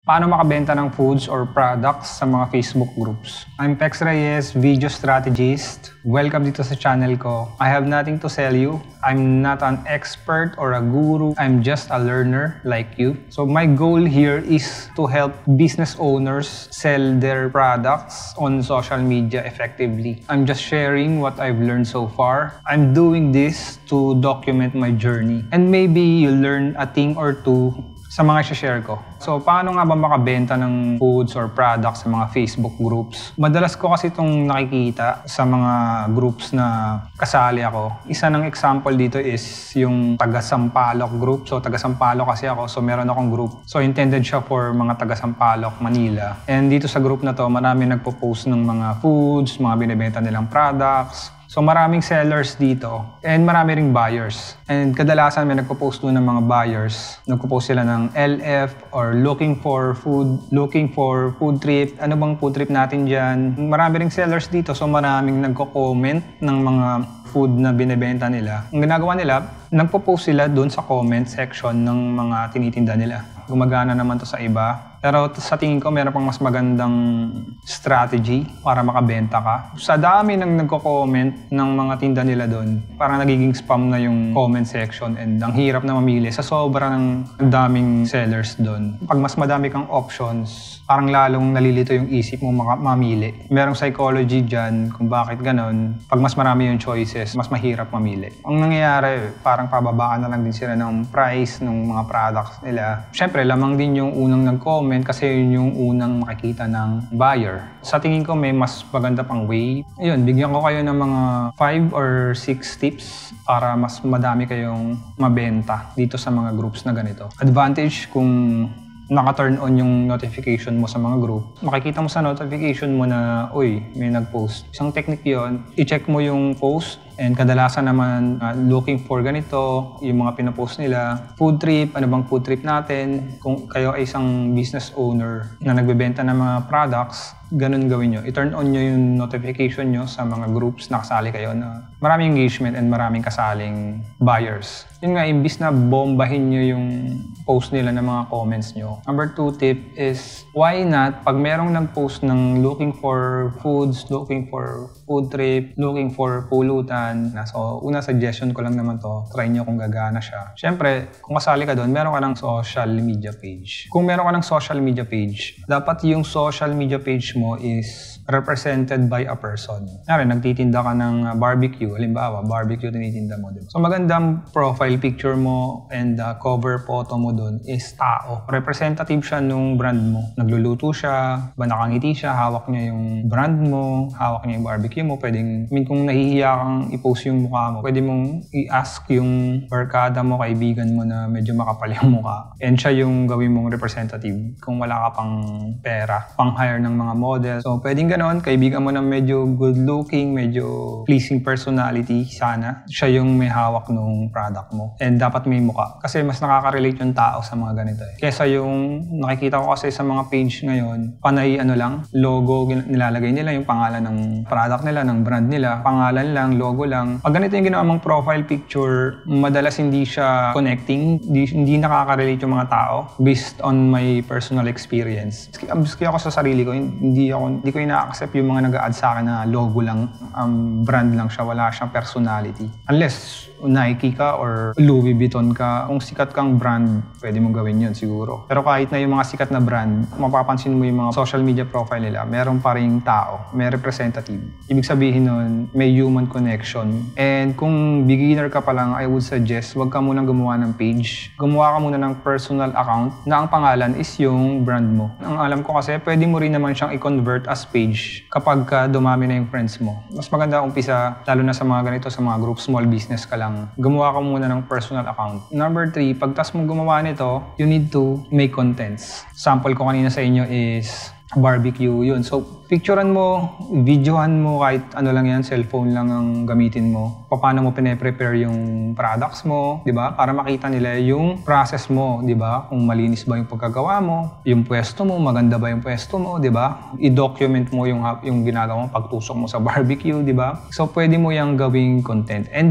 Paano makabenta ng foods or products sa mga Facebook groups? I'm Pex Reyes, video strategist. Welcome dito sa channel ko. I have nothing to sell you. I'm not an expert or a guru. I'm just a learner like you. So my goal here is to help business owners sell their products on social media effectively. I'm just sharing what I've learned so far. I'm doing this to document my journey. And maybe you learn a thing or two sa mga share ko. So, paano nga ba makabenta ng foods or products sa mga Facebook groups? Madalas ko kasi itong nakikita sa mga groups na kasali ako. Isa ng example dito is yung taga-Sampaloc group. So, taga-Sampaloc kasi ako. So, meron akong group. So, intended siya for mga taga-Sampaloc, Manila. And dito sa group na to, marami nagpo-post ng mga foods, mga binibenta nilang products. So maraming sellers dito and marami ring buyers. And kadalasan may nagpo-post doon ng mga buyers. Nagpo-post sila ng LF or looking for food trip. Ano bang food trip natin dyan? Marami ring sellers dito so maraming nagko-comment ng mga food na binibenta nila. Ang ginagawa nila, nagpo-post sila doon sa comment section ng mga tinitinda nila. Gumagana naman to sa iba. Pero sa tingin ko, meron pang mas magandang strategy para makabenta ka. Sa dami ng nagko-comment ng mga tinda nila doon, parang nagiging spam na yung comment section and ang hirap na mamili sa sobrang daming sellers doon. Pag mas madami kang options, parang lalong nalilito yung isip mo mamili. Merong psychology dyan kung bakit ganon. Pag mas marami yung choices, mas mahirap mamili. Ang nangyayari, parang pababaan na lang din sila ng price ng mga products nila. Siyempre, lamang din yung unang nag-comment kasi yun yung unang makikita ng buyer. Sa tingin ko may mas maganda pang way. Ayun, bigyan ko kayo ng mga 5 or 6 tips para mas madami kayong mabenta dito sa mga groups na ganito. Advantage kung naka-turn on yung notification mo sa mga group. Makikita mo sa notification mo na, uy, may nag-post. Isang technique yun, i-check mo yung post and kadalasan naman looking for ganito, yung mga pinapost nila. Food trip, ano bang food trip natin? Kung kayo ay isang business owner na nagbebenta ng mga products, ganun gawin nyo. I-turn on nyo yung notification nyo sa mga groups na kasali kayo na maraming engagement and maraming kasaling buyers. Yun nga, imbis na bombahin nyo yung post nila ng mga comments nyo. Number 2 tip is, why not, pag merong nag-post ng looking for foods, looking for food trip, looking for pulutan, so una suggestion ko lang naman to, try nyo kung gagana siya. Siyempre, kung kasali ka doon, meron ka ng social media page. Kung meron ka ng social media page, dapat yung social media page mo is represented by a person. Ngayon, nagtitinda ka ng barbecue. Halimbawa, barbecue tinitinda mo. Diba? So magandang profile picture mo and cover photo mo doon is tao. Representative siya nung brand mo. Nagluluto siya, nakangiti siya, hawak niya yung brand mo, hawak niya yung barbecue mo. Pwedeng, kung nahihiya kang i-post yung mukha mo, pwede mong i-ask yung barkada mo, kaibigan mo na medyo makapal yung mukha. And siya yung gawin mong representative kung wala ka pang pera, pang hire ng mga model. So pwedeng ganon, kaibigan mo na medyo good looking, medyo pleasing personality, sana siya yung may hawak nung product mo. And dapat may mukha. Kasi mas nakaka-relate yung tao sa mga ganito eh. Kesa yung nakikita ko kasi sa mga page ngayon, panay lang, logo, nilalagay nila yung pangalan ng product nila, ng brand nila, pangalan lang, logo lang. Pag ganito yung ginawa mong profile picture, madalas hindi siya connecting, hindi nakaka-relate yung mga tao based on my personal experience. Maski ako sa sarili ko, hindi ko ina-accept yung mga nag-a-add sa akin na logo lang, brand lang siya, wala siyang personality. Unless Nike ka or Louis Vuitton ka, kung sikat kang brand, pwede mong gawin yun siguro. Pero kahit na yung mga sikat na brand, mapapansin mo yung mga social media profile nila, meron pa ring tao, may representative. Ibig sabihin nun, may human connection. And kung beginner ka pa lang, I would suggest, wag ka munang gumawa ng page. Gumawa ka muna ng personal account na ang pangalan is yung brand mo. Ang alam ko kasi, pwede mo rin naman siyang i-convert as page kapag dumami na yung friends mo. Mas maganda umpisa, lalo na sa mga ganito, sa mga group, small business ka lang. Gumawa ka muna ng personal account. Number 3, pagtas mong gumawa nito, you need to make contents. Sample ko kanina sa inyo is barbecue, yun. So, picturean mo, videohan mo, kahit ano lang yan, cellphone lang ang gamitin mo. Paano mo pine-prepare yung products mo, di ba? Para makita nila yung process mo, di ba? Kung malinis ba yung pagkagawa mo, yung pwesto mo, maganda ba yung pwesto mo, di ba? I-document mo yung ginagawa mo, pagtusok mo sa barbecue, di ba? So, pwede mo yung gawing content. And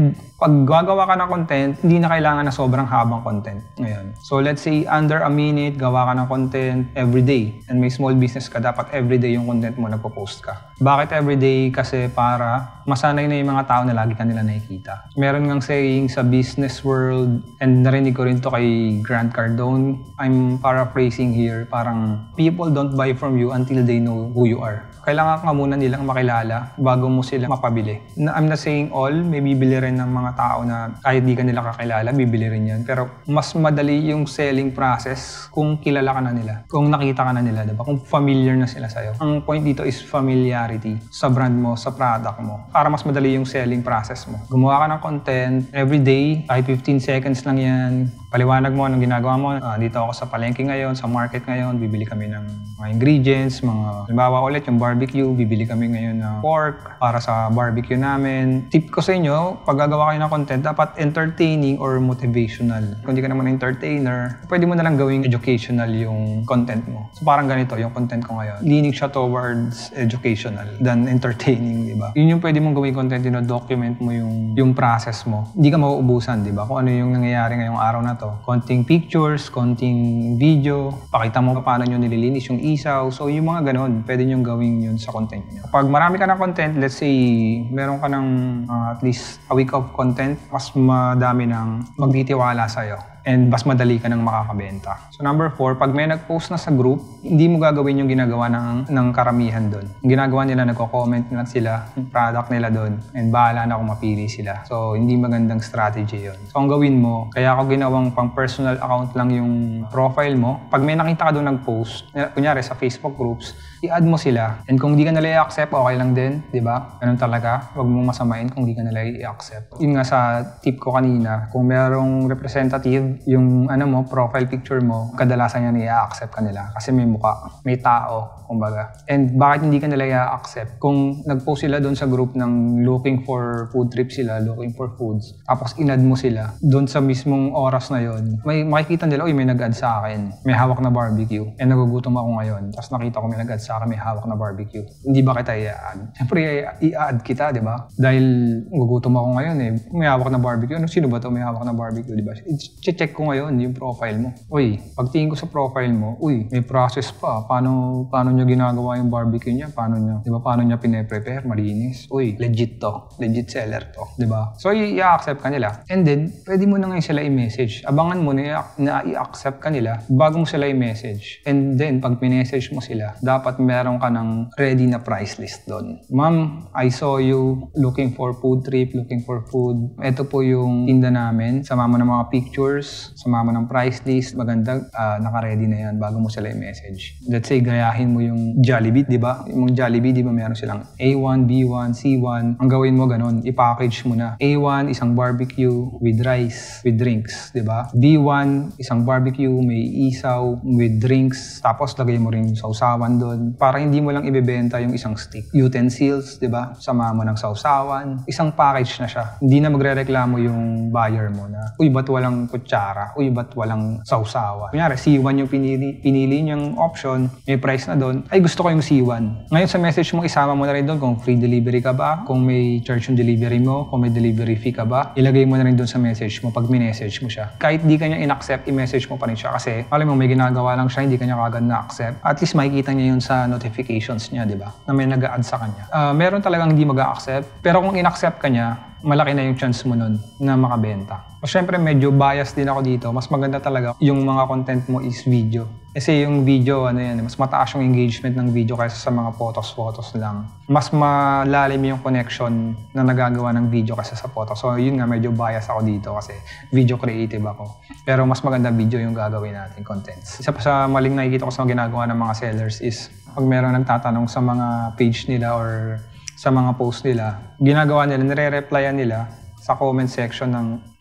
Pag gagawa ka ng content, hindi na kailangan na sobrang habang content ngayon. So let's say under a minute, gawa ka ng content everyday. And may small business ka, dapat everyday yung content mo nagpo-post ka. Bakit everyday? Kasi para masanay na yung mga tao na lagi ka nila nakikita. Meron ngang saying sa business world, and narinig ko rin to kay Grant Cardone, I'm paraphrasing here, parang people don't buy from you until they know who you are. Kailangan ka muna nilang makilala bago mo sila mapabili. I'm not saying all, may bibili rin ng mga tao na kahit di ka nila kakilala, bibili rin yan. Pero mas madali yung selling process kung kilala ka na nila, kung nakita ka na nila, diba? Kung familiar na sila sa'yo. Ang point dito is familiarity sa brand mo, sa product mo, para mas madali yung selling process mo. Gumawa ka ng content everyday, kahit 15 seconds lang yan. Paliwanag mo anong ginagawa mo. Dito ako sa palengke ngayon, sa market ngayon, bibili kami ng mga ingredients, halimbawa ulit yung barbecue, bibili kami ngayon ng pork para sa barbecue namin. Tip ko sa inyo, pag gagawa kayo ng content, dapat entertaining or motivational. Kung di ka naman entertainer, pwede mo na lang gawing educational yung content mo. So parang ganito yung content ko ngayon. Leaning siya towards educational than entertaining, di ba? Yun yung pwede mong gawing content, document mo yung process mo. Hindi ka mauubusan, di ba? Kung ano yung nangyayari ngayong araw na to. Konting pictures, konting video, pakita mo paano nyo nililinis yung isaw. So yung mga ganon, pwede nyo gawin yun sa content nyo. Pag marami ka ng content, let's say, meron ka ng at least a week of content, mas madami ng magtitiwala sa'yo. And mas madali ka nang makakabenta. So number 4, pag may nag-post na sa group, hindi mo gagawin yung ginagawa ng karamihan doon. Yung ginagawa nila, nagko-comment lang sila, yung product nila doon, and bahala na kung mapili sila. So hindi magandang strategy yun. So ang gawin mo, kaya ako ginawang pang personal account lang yung profile mo. Pag may nakita ka doon nag-post, kunyari sa Facebook groups, i-add mo sila. And kung hindi ka nila i-accept, okay lang din, di ba? Ganun talaga. Huwag mong masamain kung hindi ka nila i-accept. Yun nga sa tip ko kanina, kung merong representative, yung profile picture mo, kadalasan yan i-accept ka nila. Kasi may mukha, may tao, kumbaga. And bakit hindi ka nila i-accept? Kung nag-post sila doon sa group ng looking for food trip sila, looking for foods, tapos in-add mo sila, doon sa mismong oras na yon, may makikita nila, may nag-add sa akin, may hawak na barbecue, and nagugutom ako ngayon, tapos nakita ko may nag-add sa akin, may hawak na barbecue. Hindi ba kita i-add? Siyempre, i-add kita, di ba? Dahil nagugutom ako ngayon may hawak na barbecue. Sino ba to may hawak na barbecue, di ba? I-check ko ngayon yung profile mo. Uy, pagtingin ko sa profile mo, may process pa. Paano niya ginagawa yung barbecue niya? Paano niya pine-prepare? Malinis. Legit to. Legit seller to. Diba? So, i-accept ka nila. And then, pwede mo na ngayon sila i-message. Abangan mo na i-accept ka nila bago mo sila i-message. And then, pag pinessage mo sila, dapat meron ka ng ready na price list doon. Ma'am, I saw you looking for food trip, looking for food. Ito po yung tinda namin. Sama mo ng mga pictures, sama mo ng price list. Maganda, naka-ready na yan bago mo sila i-message. Let's say, gayahin mo yung Jollibee, di ba? Yung Jollibee, di ba meron silang A1, B1, C1. Ang gawin mo ganun, i-package mo na. A1, isang barbecue with rice, with drinks, di ba? B1, isang barbecue, may isaw, with drinks. Tapos lagay mo rin sausawan doon. Para hindi mo lang ibebenta yung isang stick. Utensils, di ba? Sama mo ng sausawan. Isang package na siya. Hindi na magre-reklamo yung buyer mo na, ba't walang kutsara? Ba't walang sausawan? Kunyari, C1 yung pinili niyang option, may price na doon, gusto ko yung C1. Ngayon sa message mo, isama mo na rin doon kung free delivery ka ba, kung may charge yung delivery mo, kung may delivery fee ka ba, ilagay mo na rin doon sa message mo pag minessage mo siya. Kahit di ka niya in-accept, i-message mo pa rin siya kasi alam mo, may ginagawa lang siya, hindi ka niya kagad na-accept. At least makikita niya yun sa notifications niya, di ba? Na may nag-a-add sa kanya. Meron talagang hindi mag-a-accept, pero kung in-accept ka niya, malaki na yung chance mo nun na makabenta. O syempre, medyo bias din ako dito. Mas maganda talaga yung mga content mo is video. Kasi yung video, mas mataas yung engagement ng video kaysa sa mga photos lang. Mas malalim yung connection na nagagawa ng video kaysa sa photos. So yun nga, medyo bias ako dito kasi video creative ako. Pero mas maganda video yung gagawin natin, contents. Isa pa sa maling nakikita ko sa ginagawa ng mga sellers is pag meron nagtatanong sa mga page nila or sa mga post nila, ginagawa nila, nire-replyan nila sa comment section ng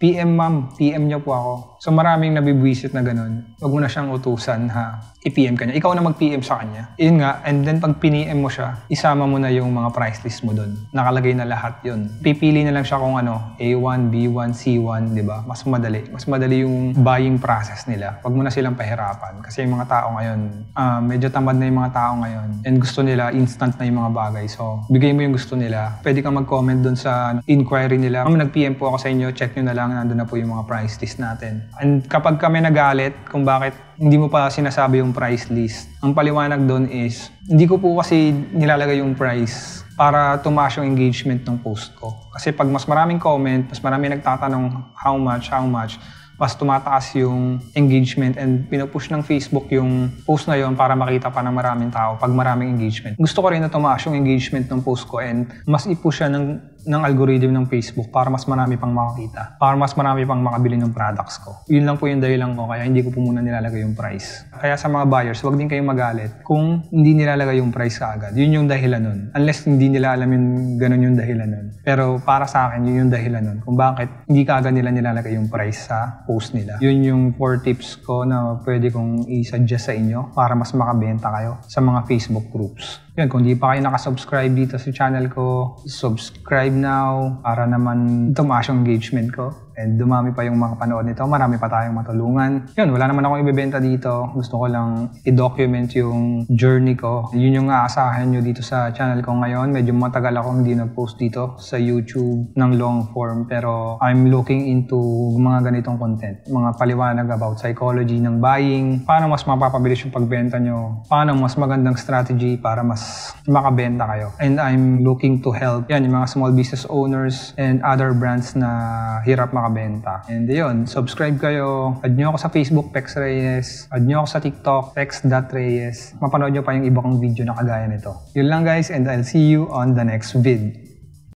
PM ma'am, PM niyo po ako. So maraming nabibwisit na ganun. Huwag mo na siyang utusan ha. I-PM ka niya. Ikaw na mag-PM sa kanya. Yun nga, and then pag piniem mo siya, isama mo na yung mga price list mo dun. Nakalagay na lahat yun. Pipili na lang siya kung ano, A1, B1, C1, di ba? Mas madali. Mas madali yung buying process nila. Huwag mo na silang pahirapan. Kasi yung mga tao ngayon, medyo tamad na yung mga tao ngayon. And gusto nila, instant na yung mga bagay. So, bigay mo yung gusto nila. Pwede kang mag-comment dun sa inquiry nila. Kung nag-PM po ako sa inyo, check nyo na lang, nandun na po yung mga price list natin. And kapag kami nagalit kung bakit hindi mo pa sinasabi yung price list, ang paliwanag doon is, hindi ko po kasi nilalagay yung price para tumaas yung engagement ng post ko. Kasi pag mas maraming comment, mas maraming nagtatanong how much, mas tumataas yung engagement and pinupush ng Facebook yung post na yon para makita pa ng maraming tao pag maraming engagement. Gusto ko rin na tumaas yung engagement ng post ko and mas i-push siya ng algorithm ng Facebook para mas marami pang makakita, para mas marami pang makabili ng products ko. Yun lang po yung dahilan ko kaya hindi ko po muna nilalagay yung price. Kaya sa mga buyers, huwag din kayong magalit kung hindi nilalagay yung price kaagad. Yun yung dahilan nun. Unless hindi nila alam yung ganun yung dahilan nun. Pero para sa akin, yun yung dahilan nun. Kung bakit hindi kaagad nila nilalagay yung price sa post nila. Yun yung 4 tips ko na pwede kong i-suggest sa inyo para mas makabenta kayo sa mga Facebook groups. Yun, kung di pa kayo nakasubscribe dito sa channel ko, subscribe now para naman tumaas yung engagement ko. And dumami pa yung mga panood nito, marami pa tayong matulungan. Yun, wala naman akong ibebenta dito. Gusto ko lang i-document yung journey ko. Yun yung aasahan nyo dito sa channel ko ngayon. Medyo matagal akong hindi nag-post dito sa YouTube ng long form. Pero I'm looking into mga ganitong content. Mga paliwanag about psychology ng buying. Paano mas mapapabilis yung pagbenta nyo. Paano mas magandang strategy para mas makabenta kayo. And I'm looking to help yan, yung mga small business owners and other brands na hirap makabenta. And yun, subscribe kayo. Add nyo ako sa Facebook, Pex Reyes. Add nyo ako sa TikTok, pex.reyes. Mapanood nyo pa yung iba kong video na kagaya nito. Yun lang guys, and I'll see you on the next vid.